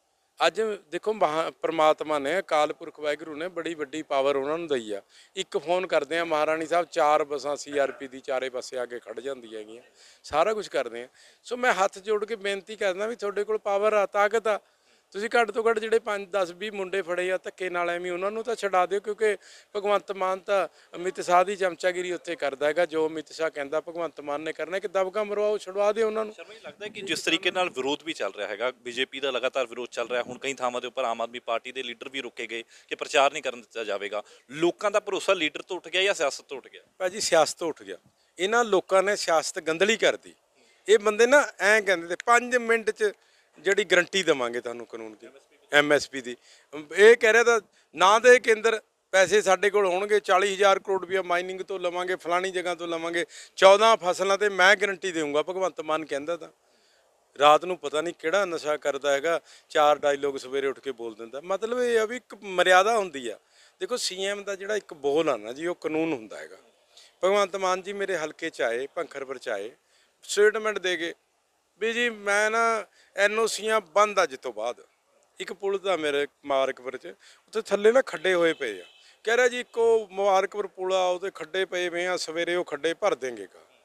ਅੱਜ ਦੇਖੋ ਮਹਾ ਪਰਮਾਤਮਾ ਨੇ, ਅਕਾਲ ਪੁਰਖ ਵਾਹਿਗੁਰੂ ਨੇ ਬੜੀ ਵੱਡੀ ਪਾਵਰ ਉਹਨਾਂ ਨੂੰ ਦਈ ਆ। ਇੱਕ ਫੋਨ ਕਰਦੇ ਆ ਮਹਾਰਾਣੀ ਸਾਹਿਬ, ਚਾਰ ਬੱਸਾਂ ਸੀ ਆਰ ਪੀ ਦੀ ਚਾਰੇ ਪਾਸੇ ਆ ਕੇ ਖੜ ਜਾਂਦੀਆਂ ਹੈਗੀਆਂ, ਸਾਰਾ ਕੁਝ ਕਰਦੇ ਆ। ਸੋ ਮੈਂ ਹੱਥ ਜੋੜ ਕੇ ਬੇਨਤੀ ਕਰਦਾ ਵੀ ਤੁਹਾਡੇ ਕੋਲ ਪਾਵਰ ਆ, ਤਾਕਤ ਆ, ਤੁਸੀਂ ਘੱਟ ਤੋਂ ਘੱਟ ਜਿਹੜੇ ਪੰਜ ਦਸ ਵੀਹ ਮੁੰਡੇ ਫੜੇ ਆ ਧੱਕੇ ਨਾਲ ਐਵੇਂ ਉਹਨਾਂ ਨੂੰ ਤਾਂ ਛਡਾ ਦਿਓ, ਕਿਉਂਕਿ ਭਗਵੰਤ ਮਾਨ ਤਾਂ ਅਮਿਤ ਸ਼ਾਹ ਦੀ ਚਮਚਾਗਿਰੀ ਉੱਥੇ ਕਰਦਾ ਹੈਗਾ। ਜੋ ਅਮਿਤ ਸ਼ਾਹ ਕਹਿੰਦਾ ਭਗਵੰਤ ਮਾਨ ਨੇ ਕਰਨਾ, ਕਿ ਦਬਕਾ ਮਰਵਾਓ, ਛੁਡਵਾ ਦਿਓ ਉਹਨਾਂ ਨੂੰ।
ਸ਼ਰਮਾ ਜੀ, ਲੱਗਦਾ ਹੈ ਕਿ ਜਿਸ ਤਰੀਕੇ ਨਾਲ ਵਿਰੋਧ ਵੀ ਚੱਲ ਰਿਹਾ ਹੈਗਾ, ਬੀਜੇਪੀ ਦਾ ਲਗਾਤਾਰ ਵਿਰੋਧ ਚੱਲ ਰਿਹਾ, ਹੁਣ ਕਈ ਥਾਵਾਂ ਦੇ ਉੱਪਰ ਆਮ ਆਦਮੀ ਪਾਰਟੀ ਦੇ ਲੀਡਰ ਵੀ ਰੁਕੇ ਗਏ ਕਿ ਪ੍ਰਚਾਰ ਨਹੀਂ ਕਰਨ ਦਿੱਤਾ ਜਾਵੇਗਾ, ਲੋਕਾਂ ਦਾ ਭਰੋਸਾ ਲੀਡਰ ਤੋਂ ਉੱਠ ਗਿਆ ਜਾਂ ਸਿਆਸਤ ਤੋਂ ਉੱਠ ਗਿਆ?
ਭਾਜੀ ਸਿਆਸਤ ਤੋਂ ਉੱਠ ਗਿਆ। ਇਹਨਾਂ ਲੋਕਾਂ ਨੇ ਸਿਆਸਤ ਗੰਦਲੀ ਕਰਦੀ। ਇਹ ਬੰਦੇ ਨਾ ਐਂ ਕਹਿੰਦੇ ਤੇ ਪੰਜ ਮਿੰਟ 'ਚ ਜਿਹੜੀ ਗਰੰਟੀ ਦੇਵਾਂਗੇ ਤੁਹਾਨੂੰ ਕਾਨੂੰਨ ਦੀ, ਐਮ ਐਸ ਪੀ ਦੀ। ਇਹ ਕਹਿ ਰਿਹਾ ਤਾਂ ਨਾ ਦੇ ਕੇਂਦਰ ਪੈਸੇ ਸਾਡੇ ਕੋਲ ਹੋਣਗੇ, ਚਾਲੀ ਹਜ਼ਾਰ ਕਰੋੜ ਰੁਪਇਆ ਮਾਈਨਿੰਗ ਤੋਂ ਲਵਾਂਗੇ, ਫਲਾਣੀ ਜਗ੍ਹਾ ਤੋਂ ਲਵਾਂਗੇ, ਚੌਦਾਂ ਫਸਲਾਂ ਤੇ ਮੈਂ ਗਰੰਟੀ ਦੇਵਾਂਗਾ, ਭਗਵੰਤ ਮਾਨ ਕਹਿੰਦਾ। ਤਾਂ ਰਾਤ ਨੂੰ ਪਤਾ ਨਹੀਂ ਕਿਹੜਾ ਨਸ਼ਾ ਕਰਦਾ ਹੈਗਾ, ਚਾਰ ਡਾਇਲੋਗ ਸਵੇਰੇ ਉੱਠ ਕੇ ਬੋਲ ਦਿੰਦਾ। ਮਤਲਬ ਇਹ ਆ ਵੀ ਇੱਕ ਮਰਿਆਦਾ ਹੁੰਦੀ ਆ। ਦੇਖੋ ਸੀ ਐਮ ਦਾ ਜਿਹੜਾ ਇੱਕ ਬੋਲ ਆ ਨਾ ਜੀ, ਉਹ ਕਾਨੂੰਨ ਹੁੰਦਾ ਹੈਗਾ। ਭਗਵੰਤ ਮਾਨ ਜੀ ਮੇਰੇ ਹਲਕੇ 'ਚ ਆਏ, ਭੰਖਰਪੁਰ 'ਚ ਆਏ, ਸਟੇਟਮੈਂਟ ਦੇ ਗਏ ਵੀ ਜੀ ਮੈਂ ਨਾ ਐਨ ਓ ਸੀਆਂ ਬੰਦ ਅੱਜ ਤੋਂ ਬਾਅਦ। ਇੱਕ ਪੁਲ ਦਾ ਮੇਰੇ ਮੁਬਾਰਕਪੁਰ 'ਚ ਉੱਥੇ ਥੱਲੇ ਨਾ ਖੱਡੇ ਹੋਏ ਪਏ ਆ, ਕਹਿ ਰਿਹਾ ਜੀ ਇੱਕੋ ਮੁਬਾਰਕਪੁਰ ਪੁਲ ਆ, ਉਹਦੇ ਖੱਡੇ ਪਏ ਵੇ ਆ, ਸਵੇਰੇ ਉਹ ਖੱਡੇ ਭਰ ਦੇਂਗੇ।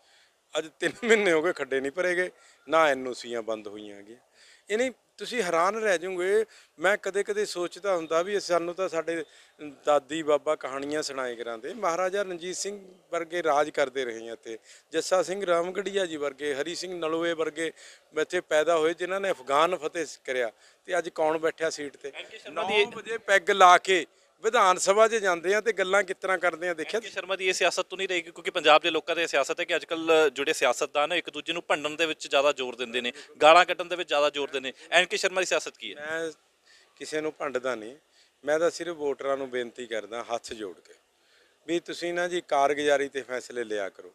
ਅੱਜ ਤਿੰਨ ਮਹੀਨੇ ਹੋ ਗਏ ਖੱਡੇ ਨਹੀਂ ਭਰੇ ਗਏ, ਨਾ ਐਨ ਓ ਸੀਆਂ ਬੰਦ ਹੋਈਆਂ ਹੈਗੀਆਂ। ਇਹ ਨਹੀਂ, ਤੁਸੀਂ ਹੈਰਾਨ ਰਹਿ ਜਾਓਗੇ। ਮੈਂ ਕਦੇ ਕਦੇ ਸੋਚਦਾ ਹੁੰਦਾ ਵੀ ਸਾਨੂੰ ਤਾਂ ਸਾਡੇ ਦਾਦੀ ਬਾਬਾ ਕਹਾਣੀਆਂ ਸੁਣਾਏ ਕਰਾਂਦੇ, ਮਹਾਰਾਜਾ ਰਣਜੀਤ ਸਿੰਘ ਵਰਗੇ ਰਾਜ ਕਰਦੇ ਰਹੇ ਆ ਇੱਥੇ, ਜੱਸਾ ਸਿੰਘ ਰਾਮਗੜੀਆ ਜੀ ਵਰਗੇ, ਹਰੀ ਸਿੰਘ ਨਲੂਏ ਵਰਗੇ ਇੱਥੇ ਪੈਦਾ ਹੋਏ ਜਿਨ੍ਹਾਂ ਨੇ ਅਫਗਾਨ ਫਤਿਹ ਕਰਿਆ। ਤੇ ਅੱਜ ਕੌਣ ਬੈਠਿਆ ਸੀਟ ਤੇ? ਨੌ ਵਜੇ ਪੈਗ ਲਾ ਕੇ ਵਿਧਾਨ ਸਭਾ 'ਚ ਜਾਂਦੇ ਆ ਤੇ ਗੱਲਾਂ ਕਿਸ ਤਰ੍ਹਾਂ ਕਰਦੇ ਆ, ਦੇਖਿਆ?
ਕਿ ਸ਼ਰਮਾ ਦੀ ਇਹ ਸਿਆਸਤ ਤੋਂ ਨਹੀਂ ਰਹੇਗੀ, ਕਿਉਂਕਿ ਪੰਜਾਬ ਦੇ ਲੋਕਾਂ ਦੀ ਸਿਆਸਤ ਹੈ ਕਿ ਅੱਜ ਕੱਲ ਜਿਹੜੇ ਸਿਆਸਤਦਾਨ ਨੇ ਇੱਕ ਦੂਜੇ ਨੂੰ ਭੰਡਣ ਦੇ ਵਿੱਚ ਜ਼ਿਆਦਾ ਜ਼ੋਰ ਦਿੰਦੇ ਨੇ, ਗਾਲਾਂ ਕੱਢਣ ਦੇ ਵਿੱਚ ਜ਼ਿਆਦਾ ਜ਼ੋਰ ਦਿੰਦੇ ਨੇ। ਐਨ ਕੇ ਸ਼ਰਮਾ ਦੀ ਸਿਆਸਤ ਕੀ ਹੈ?
ਮੈਂ ਕਿਸੇ ਨੂੰ ਭੰਡਦਾ ਨਹੀਂ, ਮੈਂ ਤਾਂ ਸਿਰਫ ਵੋਟਰਾਂ ਨੂੰ ਬੇਨਤੀ ਕਰਦਾ ਹੱਥ ਜੋੜ ਕੇ ਵੀ ਤੁਸੀਂ ਨਾ ਜੀ ਕਾਰਗੁਜ਼ਾਰੀ ਤੇ ਫੈਸਲੇ ਲਿਆ ਕਰੋ।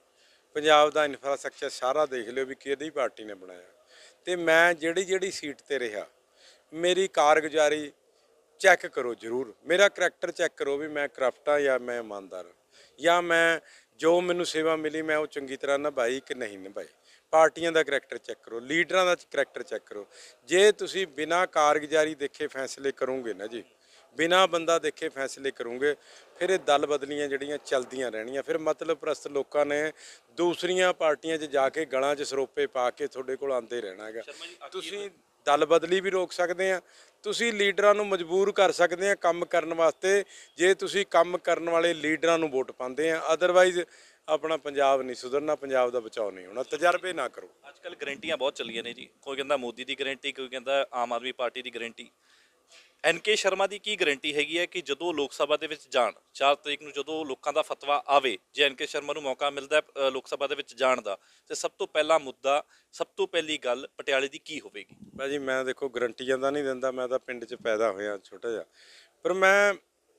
ਪੰਜਾਬ ਦਾ ਇਨਫਰਾਸਟ੍ਰਕਚਰ ਸਾਰਾ ਦੇਖ ਲਿਓ ਵੀ ਕਿਹੜੀ ਪਾਰਟੀ ਨੇ ਬਣਾਇਆ, ਤੇ ਮੈਂ ਜਿਹੜੀ ਜਿਹੜੀ ਸੀਟ ਤੇ ਰਿਹਾ ਮੇਰੀ ਕਾਰਗੁਜ਼ਾਰੀ ਚੈੱਕ ਕਰੋ ਜ਼ਰੂਰ, ਮੇਰਾ ਕਰੈਕਟਰ ਚੈੱਕ ਕਰੋ ਵੀ ਮੈਂ ਕਰਪਟ ਹਾਂ ਜਾਂ ਮੈਂ ਇਮਾਨਦਾਰ ਹਾਂ, ਜਾਂ ਮੈਂ ਜੋ ਮੈਨੂੰ ਸੇਵਾ ਮਿਲੀ ਮੈਂ ਉਹ ਚੰਗੀ ਤਰ੍ਹਾਂ ਨਿਭਾਈ ਕਿ ਨਹੀਂ ਨਿਭਾਈ। ਪਾਰਟੀਆਂ ਦਾ ਕਰੈਕਟਰ ਚੈੱਕ ਕਰੋ, ਲੀਡਰਾਂ ਦਾ ਕਰੈਕਟਰ ਚੈੱਕ ਕਰੋ। ਜੇ ਤੁਸੀਂ ਬਿਨਾਂ ਕਾਰਗੁਜ਼ਾਰੀ ਦੇਖੇ ਫੈਸਲੇ ਕਰੋਗੇ ਨਾ ਜੀ, ਬਿਨਾਂ ਬੰਦਾ ਦੇਖੇ ਫੈਸਲੇ ਕਰੋਗੇ, ਫਿਰ ਇਹ ਦਲ ਬਦਲੀਆਂ ਜਿਹੜੀਆਂ ਚਲਦੀਆਂ ਰਹਿਣੀਆਂ। ਫਿਰ ਮਤਲਬ ਪ੍ਰਸਤ ਲੋਕਾਂ ਨੇ ਦੂਸਰੀਆਂ ਪਾਰਟੀਆਂ 'ਚ ਜਾ ਕੇ ਗਲਾਂ 'ਚ ਸਰੋਪੇ ਪਾ ਕੇ ਤੁਹਾਡੇ ਕੋਲ ਆਉਂਦੇ ਰਹਿਣਾ ਹੈਗਾ। ਤੁਸੀਂ ਦਲ ਬਦਲੀ ਵੀ ਰੋਕ ਸਕਦੇ ਆ, ਤੁਸੀਂ ਲੀਡਰਾਂ ਨੂੰ ਮਜਬੂਰ ਕਰ ਸਕਦੇ ਆ ਕੰਮ ਕਰਨ ਵਾਸਤੇ, ਜੇ ਤੁਸੀਂ ਕੰਮ ਕਰਨ ਵਾਲੇ ਲੀਡਰਾਂ ਨੂੰ ਵੋਟ ਪਾਉਂਦੇ ਆ। ਅਦਰਵਾਈਜ਼ ਆਪਣਾ ਪੰਜਾਬ ਨਹੀਂ ਸੁਧਰਨਾ, ਪੰਜਾਬ ਦਾ ਬਚਾਓ ਨਹੀਂ ਹੋਣਾ। ਤਜਰਬੇ ਨਾ ਕਰੋ।
ਅੱਜ ਕੱਲ ਗਰੰਟੀਆਂ ਬਹੁਤ ਚੱਲੀਆਂ ਨੇ ਜੀ, ਕੋਈ ਕਹਿੰਦਾ ਮੋਦੀ ਦੀ ਗਰੰਟੀ, ਕੋਈ ਕਹਿੰਦਾ ਆਮ ਆਦਮੀ ਪਾਰਟੀ ਦੀ ਗਰੰਟੀ। ਐਨ ਕੇ ਸ਼ਰਮਾ ਦੀ ਕੀ ਗਰੰਟੀ ਹੈਗੀ ਹੈ ਕਿ ਜਦੋਂ ਲੋਕ ਸਭਾ ਦੇ ਵਿੱਚ ਜਾਣ, ਚਾਰ ਤਰੀਕ ਨੂੰ ਜਦੋਂ ਲੋਕਾਂ ਦਾ ਫਤਵਾ ਆਵੇ, ਜੇ ਐਨ ਕੇ ਸ਼ਰਮਾ ਨੂੰ ਮੌਕਾ ਮਿਲਦਾ ਹੈ ਲੋਕ ਸਭਾ ਦੇ ਵਿੱਚ ਜਾਣ ਦਾ, ਤੇ ਸਭ ਤੋਂ ਪਹਿਲਾ ਮੁੱਦਾ, ਸਭ ਤੋਂ ਪਹਿਲੀ ਗੱਲ ਪਟਿਆਲੇ ਦੀ ਕੀ ਹੋਵੇਗੀ?
ਭਾਜੀ ਮੈਂ ਦੇਖੋ ਗਰੰਟੀਆਂ ਦਾ ਨਹੀਂ ਦਿੰਦਾ, ਮੈਂ ਤਾਂ ਪਿੰਡ 'ਚ ਪੈਦਾ ਹੋਇਆ ਛੋਟਾ ਜਿਹਾ, ਪਰ ਮੈਂ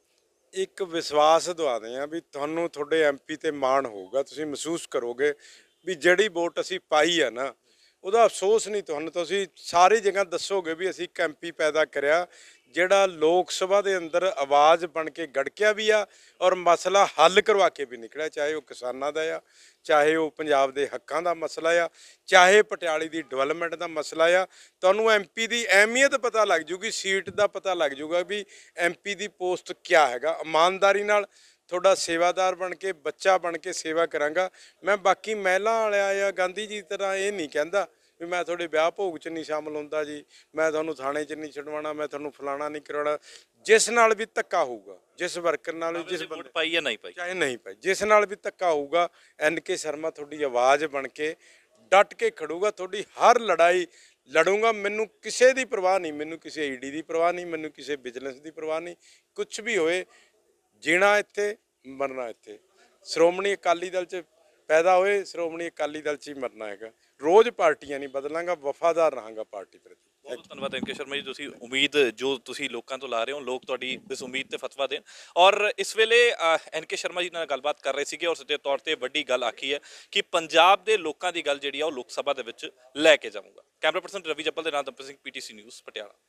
ਇੱਕ ਵਿਸ਼ਵਾਸ ਦਵਾਦੇ ਆ ਵੀ ਤੁਹਾਨੂੰ ਤੁਹਾਡੇ ਐਮਪੀ ਤੇ ਮਾਣ ਹੋਊਗਾ, ਤੁਸੀਂ ਮਹਿਸੂਸ ਕਰੋਗੇ ਵੀ ਜਿਹੜੀ ਵੋਟ ਅਸੀਂ ਪਾਈ ਆ ਨਾ ਉਹਦਾ ਅਫਸੋਸ ਨਹੀਂ ਤੁਹਾਨੂੰ, ਤੁਸੀਂ ਸਾਰੀ ਜਗ੍ਹਾ ਦੱਸੋਗੇ ਵੀ ਅਸੀਂ ਇੱਕ ਐਮਪੀ ਪੈਦਾ ਕਰਿਆ ਜਿਹੜਾ ਲੋਕ ਸਭਾ ਦੇ ਅੰਦਰ ਆਵਾਜ਼ ਬਣ ਕੇ ਗੜਕਿਆ ਵੀ ਆ ਔਰ ਮਸਲਾ ਹੱਲ ਕਰਵਾ ਕੇ ਵੀ ਨਿਕਲਿਆ, ਚਾਹੇ ਉਹ ਕਿਸਾਨਾਂ ਦਾ ਆ, ਚਾਹੇ ਉਹ ਪੰਜਾਬ ਦੇ ਹੱਕਾਂ ਦਾ ਮਸਲਾ ਆ, ਚਾਹੇ ਪਟਿਆਲੇ ਦੀ ਡਿਵੈਲਪਮੈਂਟ ਦਾ ਮਸਲਾ ਆ। ਤੁਹਾਨੂੰ ਐਮਪੀ ਦੀ ਅਹਿਮੀਅਤ ਪਤਾ ਲੱਗ ਜੂਗੀ, ਸੀਟ ਦਾ ਪਤਾ ਲੱਗ ਜੂਗਾ ਵੀ ਐਮਪੀ ਦੀ ਪੋਸਟ ਕਿਆ ਹੈਗਾ। ਇਮਾਨਦਾਰੀ ਨਾਲ ਤੁਹਾਡਾ ਸੇਵਾਦਾਰ ਬਣ ਕੇ, ਬੱਚਾ ਬਣ ਕੇ ਸੇਵਾ ਕਰਾਂਗਾ ਮੈਂ। ਬਾਕੀ ਮਹਿਲਾ ਵਾਲਿਆ ਜਾਂ ਗਾਂਧੀ ਜੀ ਤਰ੍ਹਾਂ ਇਹ ਨਹੀਂ ਕਹਿੰਦਾ ਵੀ ਮੈਂ ਤੁਹਾਡੇ ਵਿਆਹ ਭੋਗ 'ਚ ਨਹੀਂ ਸ਼ਾਮਲ ਹੁੰਦਾ ਜੀ, ਮੈਂ ਤੁਹਾਨੂੰ ਥਾਣੇ 'ਚ ਨਹੀਂ ਛਡਵਾਉਣਾ, ਮੈਂ ਤੁਹਾਨੂੰ ਫਲਾਣਾ ਨਹੀਂ ਕਰਾਉਣਾ। ਜਿਸ ਨਾਲ ਵੀ ਧੱਕਾ ਹੋਊਗਾ, ਜਿਸ ਵਰਕਰ ਨਾਲ ਵੀ, ਜਿਸ
ਵੋਟ ਪਾਈ ਜਾਂ ਨਹੀਂ ਪਾਈ,
ਚਾਹੇ ਨਹੀਂ ਪਾਈ, ਜਿਸ ਨਾਲ ਵੀ ਧੱਕਾ ਹੋਊਗਾ, ਐਨ ਕੇ ਸ਼ਰਮਾ ਤੁਹਾਡੀ ਆਵਾਜ਼ ਬਣ ਕੇ ਡਟ ਕੇ ਖੜੂਗਾ, ਤੁਹਾਡੀ ਹਰ ਲੜਾਈ ਲੜੂੰਗਾ। ਮੈਨੂੰ ਕਿਸੇ ਦੀ ਪਰਵਾਹ ਨਹੀਂ, ਮੈਨੂੰ ਕਿਸੇ ਈਡੀ ਦੀ ਪਰਵਾਹ ਨਹੀਂ, ਮੈਨੂੰ ਕਿਸੇ ਬਿਜ਼ਨਸ ਦੀ ਪਰਵਾਹ ਨਹੀਂ। ਕੁਝ ਵੀ ਹੋਏ, ਜੀਣਾ ਇੱਥੇ, ਮਰਨਾ ਇੱਥੇ। ਸ਼੍ਰੋਮਣੀ ਅਕਾਲੀ ਦਲ 'ਚ ਪੈਦਾ ਹੋਏ, ਸ਼੍ਰੋਮਣੀ ਅਕਾਲੀ ਦਲ 'ਚ ਹੀ ਮਰਨਾ ਹੈਗਾ। ਰੋਜ਼ ਪਾਰਟੀਆਂ ਨਹੀਂ ਬਦਲਾਂਗਾ, ਵਫਾਦਾਰ ਰਹਾਂਗਾ ਪਾਰਟੀ ਪ੍ਰਤੀ।
ਬਹੁਤ ਬਹੁਤ ਧੰਨਵਾਦ ਐਨ ਕੇ ਸ਼ਰਮਾ ਜੀ, ਤੁਸੀਂ ਉਮੀਦ ਜੋ ਤੁਸੀਂ ਲੋਕਾਂ ਤੋਂ ਲਾ ਰਹੇ ਹੋ, ਲੋਕ ਤੁਹਾਡੀ ਇਸ ਉਮੀਦ ਤੇ ਫਤਵਾ ਦੇਣ। ਔਰ ਇਸ ਵੇਲੇ ਐਨ ਕੇ ਸ਼ਰਮਾ ਜੀ ਨਾਲ ਗੱਲਬਾਤ ਕਰ ਰਹੇ ਸੀਗੇ ਔਰ ਸਿੱਧੇ ਤੌਰ ਤੇ ਵੱਡੀ ਗੱਲ ਆਖੀ ਹੈ ਕਿ ਪੰਜਾਬ ਦੇ ਲੋਕਾਂ ਦੀ ਗੱਲ ਜਿਹੜੀ ਆ ਉਹ ਲੋਕ ਸਭਾ ਦੇ ਵਿੱਚ ਲੈ ਕੇ ਜਾਵਾਂਗਾ। ਕੈਮਰਾ ਪਰਸਨ ਰਵੀ ਜੱਪਲ ਦੇ ਨਾਲ ਦਮਪ੍ਰੀਤ ਸਿੰਘ, ਪੀਟੀਸੀ ਨਿਊਜ਼, ਪਟਿਆਲਾ।